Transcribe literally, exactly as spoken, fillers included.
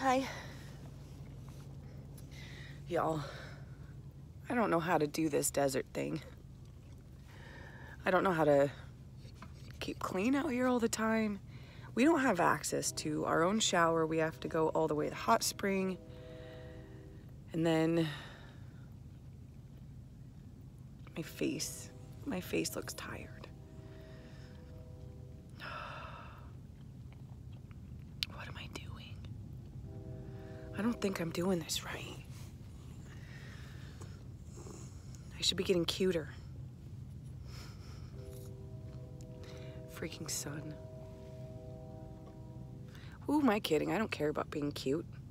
Hi. Y'all, I don't know how to do this desert thing. I don't know how to keep clean out here all the time. We don't have access to our own shower. We have to go all the way to the hot spring. And then my face, my face looks tired. What am I doing? I don't think I'm doing this right. I should be getting cuter. Freaking sun. Who am I kidding? I don't care about being cute.